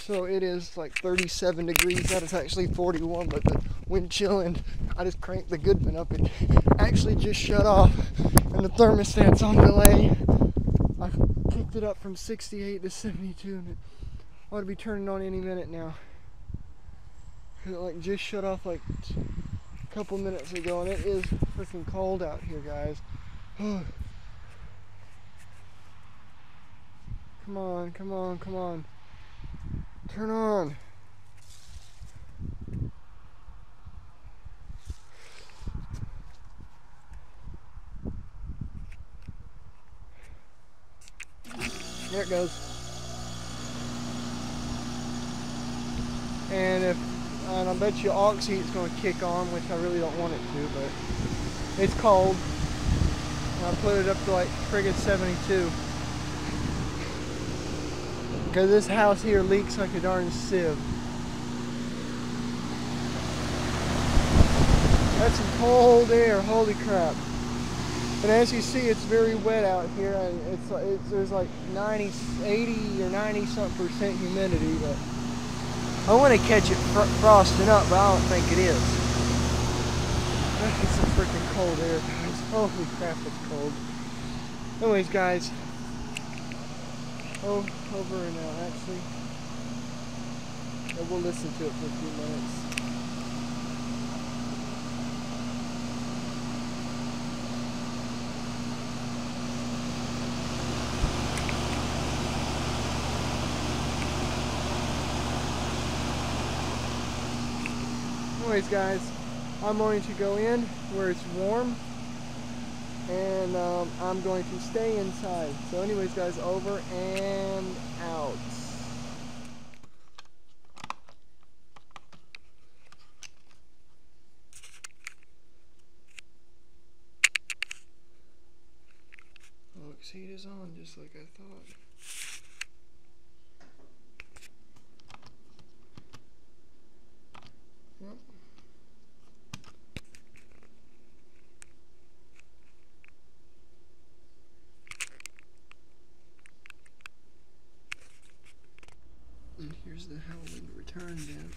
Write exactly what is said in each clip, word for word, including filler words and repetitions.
So it is like thirty-seven degrees. That is actually forty-one, but the wind chill, and I just cranked the Goodman up. It actually just shut off, and the thermostat's on delay. I kicked it up from sixty-eight to seventy-two, and it ought to be turning on any minute now. It like just shut off like a couple minutes ago, and it is freaking cold out here, guys. Come on, come on, come on. Turn on. There it goes. And if, and I bet you aux heat's going to kick on, which I really don't want it to, but it's cold. And I put it up to like friggin' seventy-two. Because this house here leaks like a darn sieve. That's some cold air, holy crap. And as you see, it's very wet out here. It's, it's there's like ninety, eighty or ninety something percent humidity, but I want to catch it fr frosting up, but I don't think it is. That's some freaking cold air, guys. Holy crap, it's cold. Anyways, guys. Oh, over and out, actually. And we'll listen to it for a few minutes. Anyways, guys, I'm going to go in where it's warm, and um, I'm going to stay inside. So anyways, guys, over and out. Aux heat is on, just like I thought. Yep. And here's the howling return vent.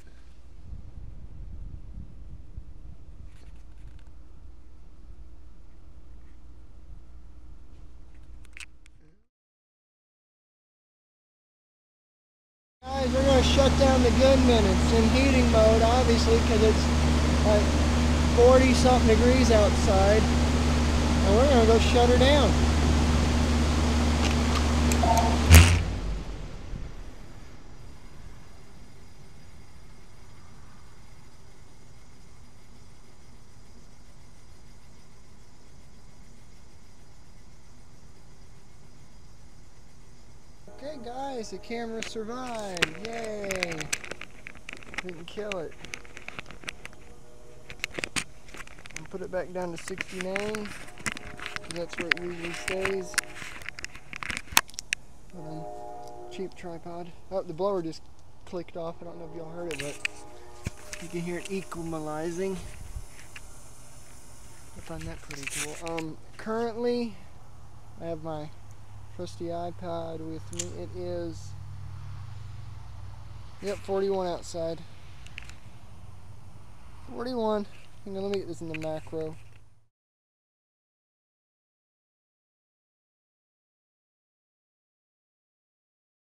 Guys, we're going to shut down the Goodman. It's in heating mode, obviously, because it's like forty something degrees outside. And we're going to go shut her down. Okay guys, the camera survived, yay! Didn't kill it. I'll put it back down to sixty-nine, that's where it usually stays. Um, cheap tripod. Oh, the blower just clicked off, I don't know if y'all heard it, but you can hear it equalizing. I find that pretty cool. Um, currently, I have my trusty iPod with me. It is, yep, forty-one outside. forty-one. Hang on, let me get this in the macro.